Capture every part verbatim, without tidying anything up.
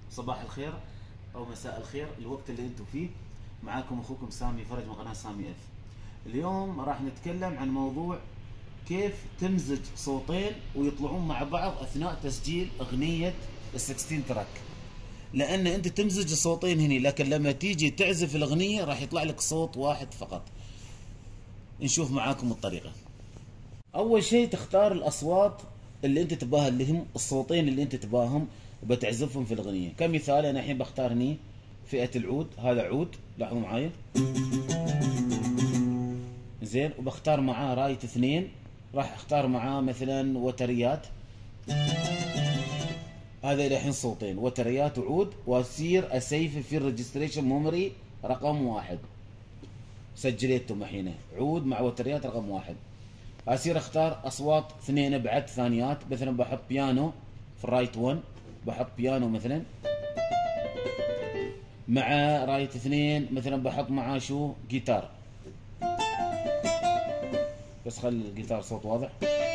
صباح الخير او مساء الخير، الوقت اللي انتم فيه. معاكم اخوكم سامي فرج من قناه سامي اف. اليوم راح نتكلم عن موضوع كيف تمزج صوتين ويطلعون مع بعض اثناء تسجيل اغنيه ال ستاشر تراك. لان انت تمزج الصوتين هني، لكن لما تيجي تعزف الاغنيه راح يطلع لك صوت واحد فقط. نشوف معاكم الطريقه. اول شيء تختار الاصوات اللي انت تباها، اللي هم الصوتين اللي انت تباهم وبتعزفهم في الاغنيه. كمثال انا الحين بختار هني فئه العود، هذا عود، لاحظوا معايا زين، وبختار معاه رايت اثنين، راح اختار معاه مثلا وتريات. هذا الحين صوتين وتريات وعود، واصير اسيف في الريجستريشن ميموري رقم واحد. سجلتهم الحين عود مع وتريات رقم واحد. اصير اختار اصوات اثنين بعد ثانيات، مثلا بحط بيانو في الرايت واحد، بحط بيانو مثلا مع رايت اثنين، مثلا بحط معاه شو جيتار، بس خلي الجيتار صوت واضح،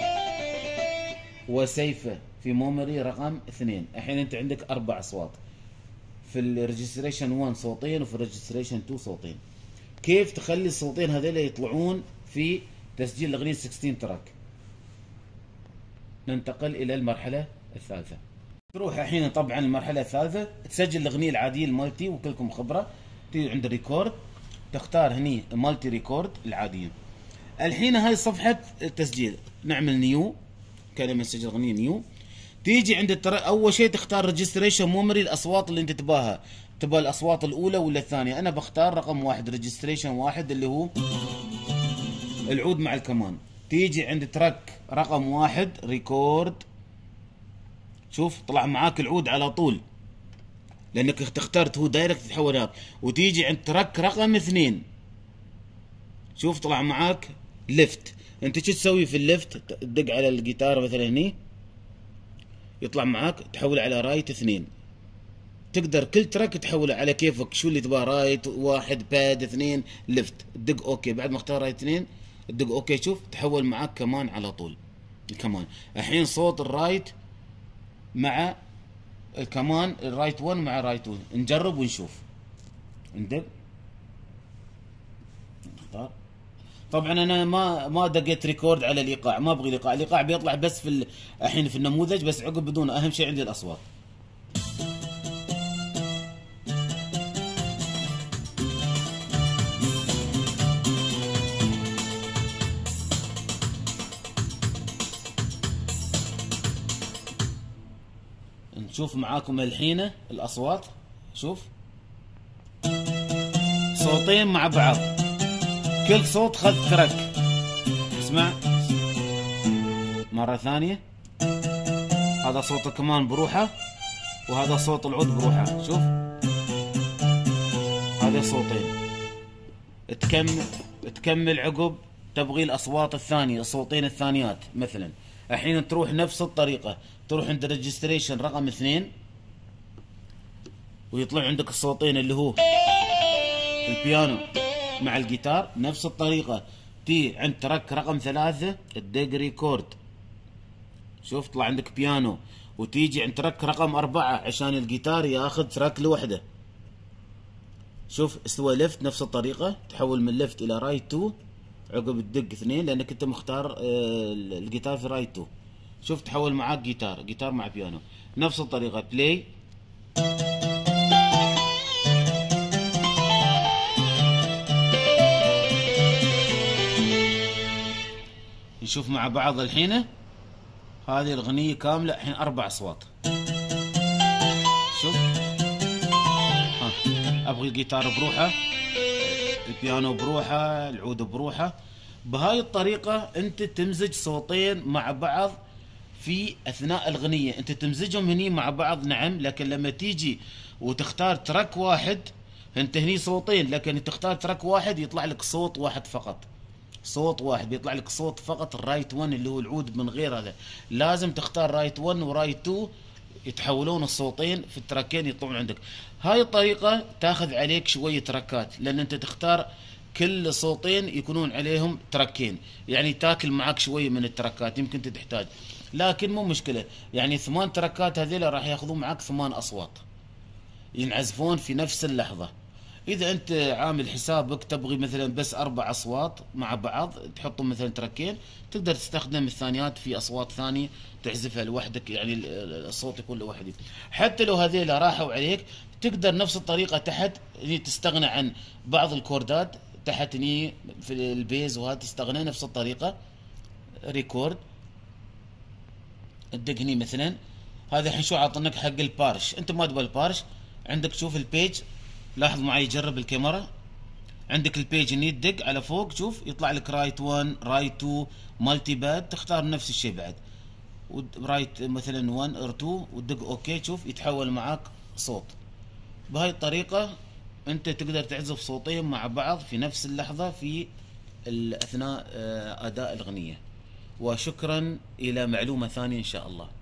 وسيفه في ميموري رقم اثنين. الحين انت عندك اربع اصوات، في الريجستريشن واحد صوتين وفي الريجستريشن اثنين صوتين. كيف تخلي الصوتين هذول يطلعون في تسجيل الاغنيه ستاشر تراك؟ ننتقل الى المرحله الثالثه. تروح الحين طبعا المرحله الثالثه تسجل الاغنيه العاديه المالتي، وكلكم خبره. تيجي عند الريكورد، تختار هني مالتي ريكورد العاديه. الحين هاي صفحه التسجيل، نعمل نيو كلمه نسجل اغنيه نيو. تيجي عند التر... اول شيء تختار ريجستريشن ميموري، الاصوات اللي انت تباها، تبى الاصوات الاولى ولا الثانيه. انا بختار رقم واحد، ريجستريشن واحد، اللي هو العود مع الكمان. تيجي عند تراك رقم واحد ريكورد، شوف طلع معاك العود على طول لانك اخترت هو دايركت تتحول هناك. وتيجي عند تراك رقم اثنين، شوف طلع معاك ليفت. انت شو تسوي في الليفت؟ تدق على الجيتار مثلا هني، يطلع معاك تحول على رايت اثنين. تقدر كل تراك تحوله على كيفك، شو اللي تبغاه، رايت واحد، باد اثنين، ليفت، تدق اوكي. بعد ما اختار رايت اثنين تدق اوكي، شوف تحول معاك كمان على طول الكمان. الحين صوت الرايت مع الكمان، الرايت واحد مع رايت اثنين، نجرب ونشوف. ندق، نختار. طبعا انا ما ما دقيت ريكورد على الايقاع، ما ابغي الايقاع، الايقاع بيطلع بس في ال... الحين في النموذج بس، عقب بدون. اهم شيء عندي الاصوات. نشوف معاكم الحين الاصوات. شوف صوتين مع بعض، كل صوت خذ ترك. اسمع مرة ثانية، هذا صوت الكمان بروحه، وهذا صوت العود بروحه. شوف هذا صوتين. تكمل تكمل عقب تبغي الاصوات الثانية، الصوتين الثانيات مثلا. الحين تروح نفس الطريقة، تروح عند الريجستريشن رقم اثنين، ويطلع عندك الصوتين اللي هو البيانو مع الجيتار. نفس الطريقة تي عند ترك رقم ثلاثة تدق ريكورد، شوف طلع عندك بيانو. وتيجي عند ترك رقم أربعة عشان الجيتار ياخذ تراك لوحده. شوف استوى ليفت، نفس الطريقة تحول من ليفت إلى رايت اثنين، عقب تدق اثنين لأنك أنت مختار الجيتار في رايت اثنين. شوف تحول معاك جيتار، جيتار مع بيانو. نفس الطريقة بلاي. نشوف مع بعض الحين هذه الأغنية كاملة، الحين أربع أصوات. شوف ها، أبغي الجيتار بروحه، البيانو بروحه، العود بروحه. بهاي الطريقة أنت تمزج صوتين مع بعض في أثناء الأغنية. أنت تمزجهم هني مع بعض نعم، لكن لما تيجي وتختار تراك واحد، أنت هني صوتين لكن تختار تراك واحد يطلع لك صوت واحد فقط. صوت واحد بيطلع لك صوت فقط الرايت واحد اللي هو العود، من غير هذا. لازم تختار رايت واحد ورايت اثنين يتحولون الصوتين في التراكين يطلعون عندك. هاي الطريقة تاخذ عليك شوية تراكات، لأن أنت تختار كل صوتين يكونون عليهم تراكين، يعني تاكل معك شوية من التراكات يمكن تحتاج، لكن مو مشكلة. يعني ثمان تراكات هذيلا راح ياخذون معك ثمان أصوات. ينعزفون في نفس اللحظة. إذا أنت عامل حسابك تبغي مثلا بس أربع أصوات مع بعض تحطهم مثلا تركين، تقدر تستخدم الثانيات في أصوات ثانية تعزفها لوحدك، يعني الصوت يكون لوحده. حتى لو هذيلا راحوا عليك تقدر نفس الطريقة تحت تستغنى عن بعض الكوردات تحت هني في البيز، وهذا تستغنى نفس الطريقة. ريكورد تدق هني مثلا، هذا الحين شو عاطنك حق البارش، انت ما تبغى البارش، عندك شوف البيج، لاحظ معي جرب الكاميرا، عندك البيج هني تدق على فوق شوف يطلع لك رايت واحد رايت اتنين مالتي باد، تختار نفس الشيء بعد رايت مثلا واحد او اتنين وتدق اوكي، تشوف يتحول معاك صوت. بهاي الطريقة انت تقدر تعزف صوتين مع بعض في نفس اللحظة في اثناء اداء الاغنية. وشكرا الى معلومة ثانية ان شاء الله.